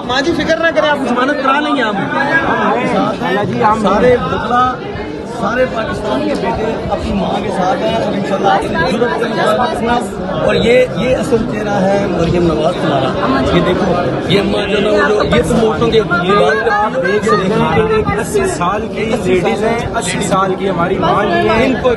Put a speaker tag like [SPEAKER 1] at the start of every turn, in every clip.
[SPEAKER 1] आप माँ जी फिक्र ना करें, आप जमानत करा लेंगे। हम सारे बदला सारे पाकिस्तान के बेटे अपनी माँ के साथ हैं और इंशाल्लाह जरूरत के मुताबिक। और ये असल चेहरा है मरियम नवाज तुम्हारा। ये देखो ये अम्मा जो ना जो ये तो मोटों के आप देख सकते हैं कि 80 साल की लेडीज हैं, 80 साल की हमारी माँ जी है, इनको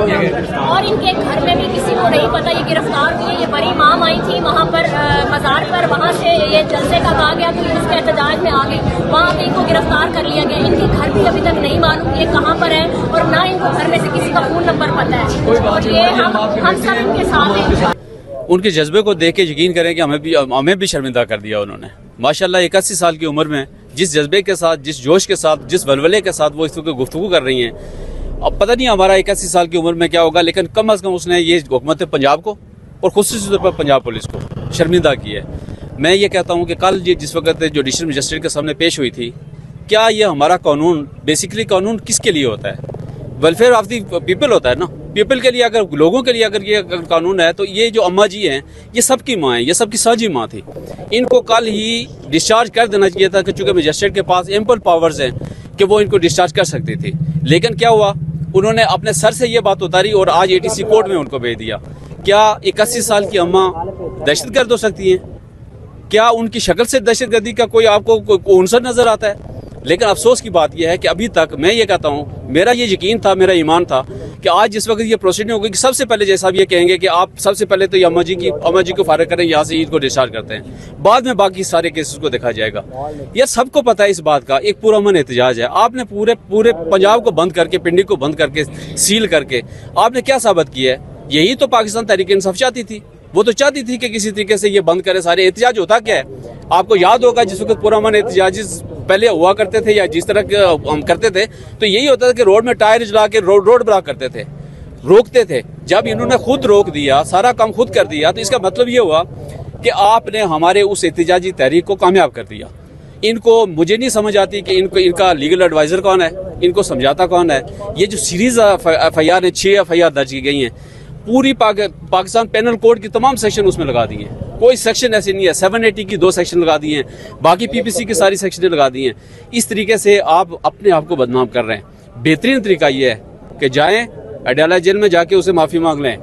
[SPEAKER 2] और इनके घर में भी किसी को नहीं पता ये गिरफ्तार हुई है। ये बड़ी माम आई थी वहाँ पर मजार पर, वहाँ से ये जलसे का आ गया तो इसके एहतजाज में आ गए, वहाँ पे इनको गिरफ्तार कर लिया गया। इनके घर भी अभी तक नहीं मालूम ये कहाँ पर है और ना इनको घर में से किसी का फोन नंबर पता है। और ये हम सब इनके साथ हैं।
[SPEAKER 3] उनके जज्बे को देख के यकीन करें कि हमें भी शर्मिंदा कर दिया उन्होंने। माशाल्लाह 81 साल की उम्र में जिस जज्बे के साथ, जिस जोश के साथ, जिस वलवले के साथ वो इस वक्त गुफ्तगू कर रही हैं, अब पता नहीं हमारा 81 साल की उम्र में क्या होगा, लेकिन कम अज़ कम उसने ये हुकूमत पंजाब को और खुसूसी तौर पर पंजाब पुलिस को शर्मिंदा किया है। मैं ये कहता हूँ कि कल जिस वक्त जुडिशल मजिस्ट्रेट के सामने पेश हुई थी, क्या ये हमारा कानून, बेसिकली कानून किसके लिए होता है? वेलफेयर ऑफ दी पीपल होता है ना, पीपल के लिए। अगर लोगों के लिए अगर ये कानून है तो ये जो अम्मा जी हैं ये सबकी माँ है, ये सबकी साझी माँ थी। इनको कल ही डिस्चार्ज कर देना चाहिए था कि चूंकि मजिस्ट्रेट के पास एम्पल पावर्स हैं कि वो इनको डिस्चार्ज कर सकती थी। लेकिन क्या हुआ, उन्होंने अपने सर से ये बात उतारी और आज ATC कोर्ट में उनको भेज दिया। क्या 81 साल की अम्मा दहशतगर्द हो सकती हैं? क्या उनकी शक्ल से दहशतगर्दी का कोई आपको उनसर नजर आता है? लेकिन अफसोस की बात यह है कि अभी तक मैं ये कहता हूँ, मेरा ये यकीन था, मेरा ईमान था कि आज जिस वक्त ये प्रोसीडिंग होगी कि सबसे पहले जैसा आप ये कहेंगे कि आप सबसे पहले तो ये अम्मा जी को फारिग करें, यहाँ से ईद को डिस्चार्ज करते हैं, बाद में बाकी सारे केसेस को देखा जाएगा। यह सबको पता है इस बात का, एक पुरअमन एहतजाज है। आपने पूरे पंजाब को बंद करके, पिंडी को बंद करके, सील करके आपने क्या साबित किया है? यही तो पाकिस्तान तहरीक इंसाफ चाहती थी। वो तो चाहती थी कि किसी तरीके से ये बंद करे सारे एहतजाज। होता क्या है, आपको याद होगा जिस वक्त पुरअमन एहतजाज पहले हुआ करते थे या जिस तरह हम करते थे, तो यही होता था कि रोड में टायर जला के रोड ब्लॉक करते थे, रोकते थे। जब इन्होंने खुद रोक दिया, सारा काम खुद कर दिया, तो इसका मतलब ये हुआ कि आपने हमारे उस एहतजाजी तहरीक को कामयाब कर दिया। इनको, मुझे नहीं समझ आती कि इनका लीगल एडवाइजर कौन है, इनको समझाता कौन है। ये जो सीरीज FIR है, 6 FIR दर्ज की गई हैं, पूरी पाकिस्तान पेनल कोड की तमाम सेक्शन उसमें लगा दिए हैं। कोई सेक्शन ऐसे नहीं है। 780 की 2 सेक्शन लगा दिए हैं, बाकी PPC की सारी सेक्शनें लगा दी हैं। इस तरीके से आप अपने आप को बदनाम कर रहे हैं। बेहतरीन तरीका ये है कि जाएं अडाला जेल में जाके उसे माफी मांग लें।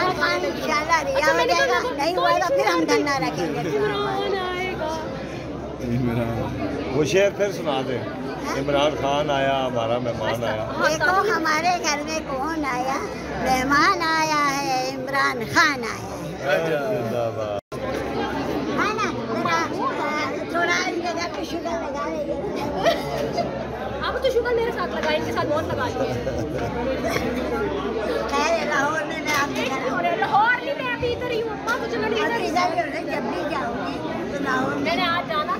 [SPEAKER 4] वो शेर फिर सुना दे। इमरान खान आया, हमारा मेहमान आया।
[SPEAKER 5] देखो हमारे घर में कौन आया, मेहमान आया है, इमरान खान आया है। थोड़ा जगह पे शुगर लगा लीजिए।
[SPEAKER 2] आप तो शुगर मेरे साथ लगाए, इनके साथ बहुत लगा लिए।
[SPEAKER 5] लाहौर में मैं आपके घर,
[SPEAKER 2] लाहौर नहीं, मैं अभी इधर ही हूँ।
[SPEAKER 5] जब भी जाऊंगी तो लाहौर
[SPEAKER 2] मैंने आज जाना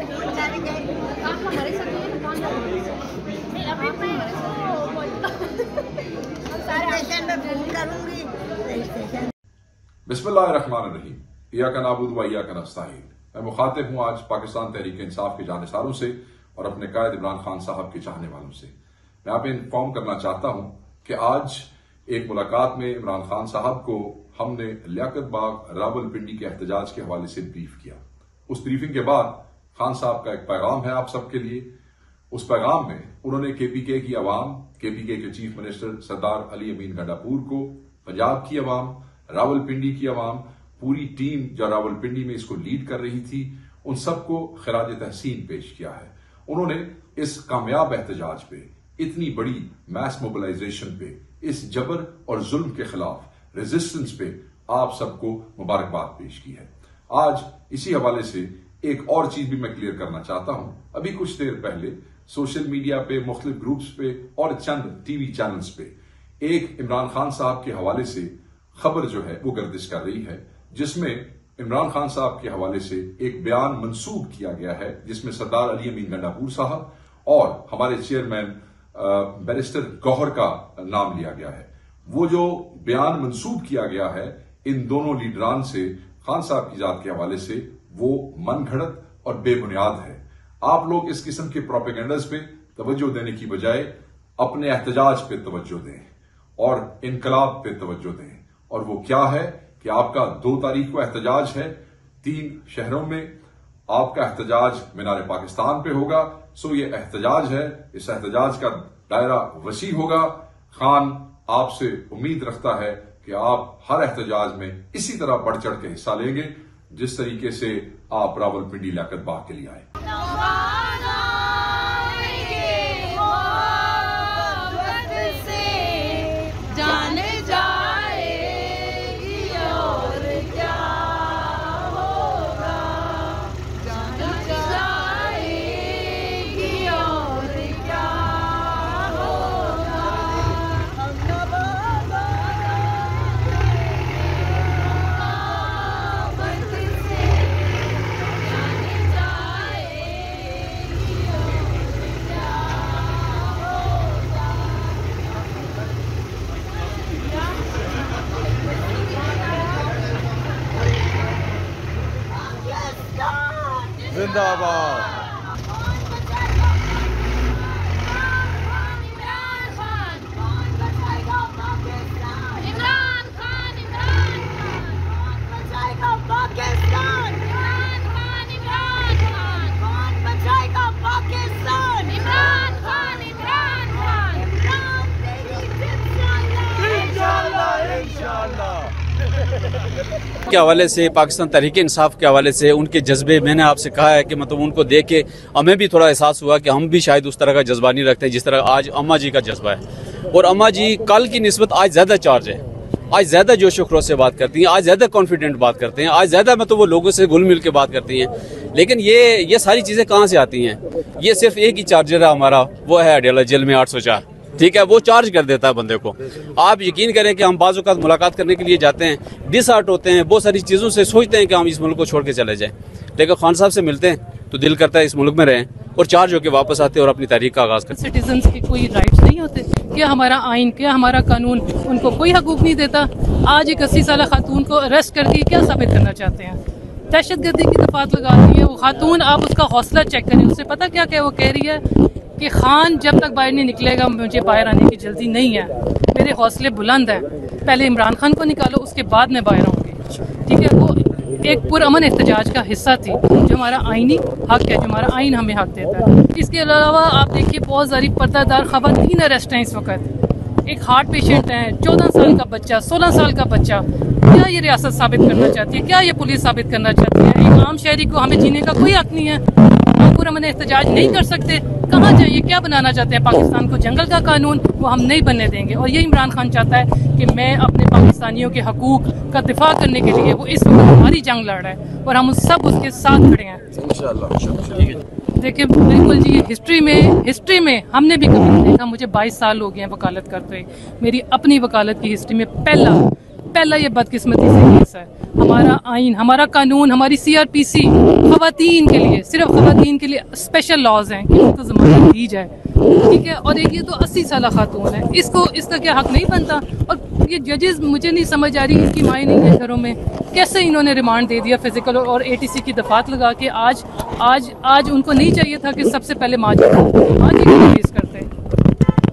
[SPEAKER 6] बिस्मिल्लाहिर्रहमानिर्रहीम। इय्याका नअबुदु व इय्याका नस्तईन। मैं मुखातिब हूँ आज पाकिस्तान तहरीक इंसाफ के जानिसारों से और अपने कायद इमरान खान साहब के चाहने वालों से। मैं आप इन्फॉर्म करना चाहता हूँ कि आज एक मुलाकात में इमरान खान साहब को हमने लियाकत बाग रावलपिंडी के एहतजाज के हवाले से ब्रीफ किया। उस ब्रीफिंग के बाद खान साहब का एक पैगाम है आप सबके लिए। उस पैगाम में उन्होंने KPK की अवाम, KPK के चीफ मिनिस्टर सरदार अली अमीन गंडापुर को, पंजाब की अवाम, रावलपिंडी की अवाम, पूरी टीम जो रावलपिंडी में इसको लीड कर रही थी, उन सबको खिराज तहसीन पेश किया है। उन्होंने इस कामयाब एहतजाज पे, इतनी बड़ी मैस मोबिलाइजेशन पे, इस जबर और जुल्म के खिलाफ रेजिस्टेंस पे आप सबको मुबारकबाद पेश की है। आज इसी हवाले से एक और चीज भी मैं क्लियर करना चाहता हूं। अभी कुछ देर पहले सोशल मीडिया पे, मुख्तलिफ ग्रुप्स पे और चंद टीवी चैनल्स पे एक इमरान खान साहब के हवाले से खबर जो है वो गर्दिश कर रही है, जिसमें इमरान खान साहब के हवाले से एक बयान मंसूब किया गया है, जिसमें सरदार अली अमीन गंडापुर साहब और हमारे चेयरमैन बैरिस्टर गौहर का नाम लिया गया है। वो जो बयान मंसूब किया गया है इन दोनों लीडरान से, खान साहब की जात के हवाले से, वो मन घड़त और बेबुनियाद है। आप लोग इस किस्म के प्रोपेगेंडर्स पे तवज्जो देने की बजाय अपने एहतजाज पे तवज्जो दें और इनकलाब पे तवज्जो दें। और वो क्या है कि आपका 2 तारीख को एहतजाज है 3 शहरों में, आपका एहतजाज मीनार पाकिस्तान पे होगा। सो ये एहतजाज है, इस एहतजाज का दायरा वसी होगा। खान आपसे उम्मीद रखता है कि आप हर एहतजाज में इसी तरह बढ़ चढ़ के हिस्सा लेंगे जिस तरीके से आप रावलपिंडी लियाकत बाग के लिए आए।
[SPEAKER 4] जिंदाबाद।
[SPEAKER 3] के हवाले से, पाकिस्तान तहरीक इंसाफ के हवाले से उनके जज्बे, मैंने आपसे कहा है कि मतलब उनको देख के हमें भी थोड़ा एहसास हुआ कि हम भी शायद उस तरह का जज्बा नहीं रखते जिस तरह आज अम्मा जी का जज्बा है। और अम्मा जी कल की निस्बत आज ज़्यादा चार्ज है, आज ज़्यादा जोश खरोश से बात करती हैं, आज ज़्यादा कॉन्फिडेंट बात करते हैं, आज ज़्यादा मतलब वो लोगों से घुल मिल के बात करती हैं। लेकिन ये सारी चीज़ें कहाँ से आती हैं? ये सिर्फ एक ही चार्जर है हमारा, वो है अडियाला जेल में 804। ठीक है, वो चार्ज कर देता है बंदे को। आप यकीन करें कि हम बाज़ औक़ात मुलाकात करने के लिए जाते हैं, डिसहार्ट होते हैं, बहुत सारी चीज़ों से सोचते हैं कि हम इस मुल्क को छोड़ के चले जाएं, लेकिन खान साहब से मिलते हैं तो दिल करता है इस मुल्क में रहें और चार्ज होकर वापस आते हैं और अपनी तारीख का आगाज़ करते हैं।
[SPEAKER 7] सिटीजन्स के कोई राइट्स नहीं होते? क्या हमारा आइन, क्या हमारा कानून उनको कोई हकूक नहीं देता? आज एक 80 साल खातून को अरेस्ट करके क्या साबित करना चाहते हैं? दहशतगर्दी की दफात लगा दी है वो खातून। आप उसका हौसला चेक करें, उससे पता क्या क्या वो कह रही है कि खान जब तक बाहर नहीं निकलेगा मुझे बाहर आने की जल्दी नहीं है, मेरे हौसले बुलंद हैं, पहले इमरान खान को निकालो उसके बाद मैं बाहर आऊँगी। ठीक है, वो एक पुरअमन एहतजाज का हिस्सा थी जो हमारा आइनी हक है, जो हमारा आइन हमें हक देता है। इसके अलावा आप देखिए बहुत सारी पर्दादार ख़वातीन अरेस्ट हैं इस वक्त। एक हार्ट पेशेंट हैं, 14 साल का बच्चा, 16 साल का बच्चा। क्या ये रियासत साबित करना चाहती है? क्या ये पुलिस साबित करना चाहती है? एक आम शहरी को हमें जीने का कोई हक नहीं है, हम पुरअमन एहतजाज नहीं कर सकते? कहाँ जाइए? क्या बनाना चाहते हैं पाकिस्तान को? जंगल का कानून? वो हम नहीं बनने देंगे। और ये इमरान खान चाहता है कि मैं अपने पाकिस्तानियों के हकूक का दिफा करने के लिए वो इस वक्त हमारी जंग लड़ रहा है और हम सब उसके साथ खड़े हैं इंशाल्लाह। देखिए बिल्कुल जी, हिस्ट्री में हमने भी कभी नहीं देखा। मुझे 22 साल हो गए हैं वकालत करते हुए। मेरी अपनी वकालत की हिस्ट्री में पहला ये बदकिस्मती से केस है। हमारा आइन, हमारा कानून, हमारी CRPC खवातीन के लिए, सिर्फ खवातीन के लिए स्पेशल लॉज हैं कि उनको जमानत दी जाए। ठीक है, और एक ये तो 80 साल खातून है, इसका क्या हक नहीं बनता? और ये जजेस मुझे नहीं समझ आ रही, इनकी माएँ नहीं है घरों में, कैसे इन्होंने रिमांड दे दिया फिजिकल और ATC की दफात लगा के। आज उनको नहीं चाहिए था कि सबसे पहले माँ जी केस कर